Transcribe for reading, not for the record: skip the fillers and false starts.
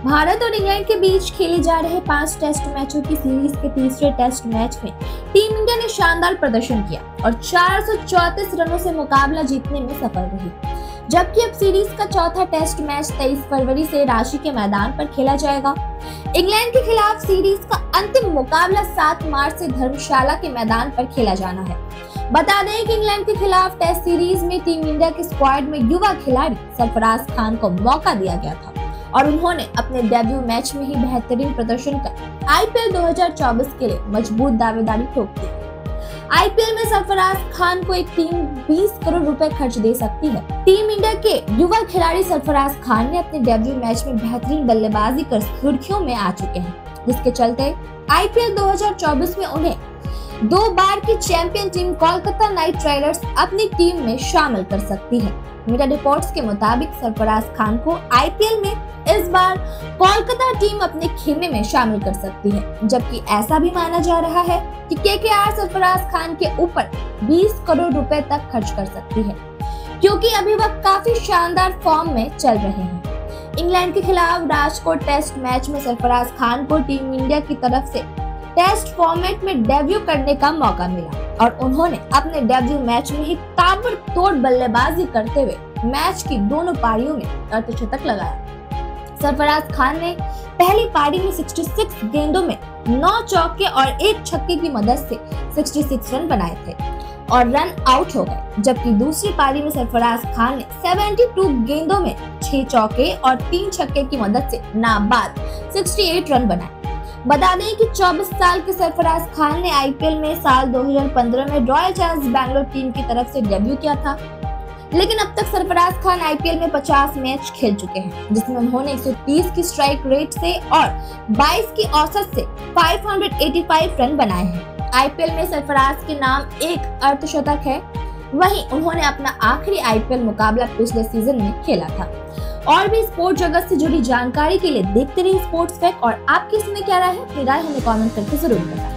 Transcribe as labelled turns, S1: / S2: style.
S1: भारत और इंग्लैंड के बीच खेले जा रहे 5 टेस्ट मैचों की सीरीज के तीसरे टेस्ट मैच में टीम इंडिया ने शानदार प्रदर्शन किया और 434 रनों से मुकाबला जीतने में सफल रही। जबकि अब सीरीज का चौथा टेस्ट मैच 23 फरवरी से रांची के मैदान पर खेला जाएगा। इंग्लैंड के खिलाफ सीरीज का अंतिम मुकाबला 7 मार्च से धर्मशाला के मैदान पर खेला जाना है। बता दें कि इंग्लैंड के खिलाफ टेस्ट सीरीज में टीम इंडिया के स्क्वाड में युवा खिलाड़ी सरफराज खान को मौका दिया गया था और उन्होंने अपने डेब्यू मैच में ही बेहतरीन प्रदर्शन कर आईपीएल 2024 के लिए मजबूत दावेदारी ठोक दी। आईपीएल में सरफराज खान को एक टीम 20 करोड़ रुपए खर्च दे सकती है। टीम इंडिया के युवा खिलाड़ी सरफराज खान ने अपने डेब्यू मैच में बेहतरीन बल्लेबाजी कर सुर्खियों में आ चुके हैं, जिसके चलते आईपीएल 2024 में उन्हें 2 बार की champion team Kolkata Knight Riders अपनी टीम में शामिल कर सकती है। मीडिया रिपोर्ट्स के मुताबिक सरफराज खान को आईपीएल में इस बार कोलकाता टीम अपने खेमे में शामिल कर सकती है, जबकि ऐसा भी माना जा रहा है कि केकेआर सरफराज खान के ऊपर 20 करोड़ रुपए तक खर्च कर सकती है, क्योंकि अभी वह काफी शानदार फॉर्म में चल रहे हैं। इंग्लैंड के खिलाफ राजकोट टेस्ट मैच में सरफराज खान को टीम इंडिया की तरफ से टेस्ट फॉर्मेट में डेब्यू करने का मौका मिला और उन्होंने अपने डेब्यू मैच में ही ताबड़तोड़ बल्लेबाजी करते हुए मैच की दोनों पारियों में अर्धशतक लगाया। सरफराज खान ने पहली पारी में 66 गेंदों में 9 चौके और 1 छक्के की मदद से 66 रन बनाए थे और रन आउट हो गए, जबकि दूसरी पारी में सरफराज खान ने 72 गेंदों में 6 चौके और 3 छक्के की मदद से नाबाद 68 रन बनाए। बता दें कि 24 साल के सरफराज खान ने आईपीएल में साल 2015 में रॉयल चैलेंजर्स बैंगलोर टीम की तरफ से डेब्यू किया था, लेकिन अब तक सरफराज खान आईपीएल में 50 मैच खेल चुके हैं, जिसमें उन्होंने 130 की स्ट्राइक रेट से और 22 की औसत से 585 रन बनाए हैं। आईपीएल में सरफराज के नाम एक अर्धशतक है। वहीं उन्होंने अपना आखिरी आईपीएल मुकाबला पिछले सीजन में खेला था। और भी स्पोर्ट्स जगत से जुड़ी जानकारी के लिए देखते रहिए स्पोर्ट्स फैक्ट। और आपकी इसमें क्या राय है, अपनी राय हमें कमेंट करके जरूर बताएं।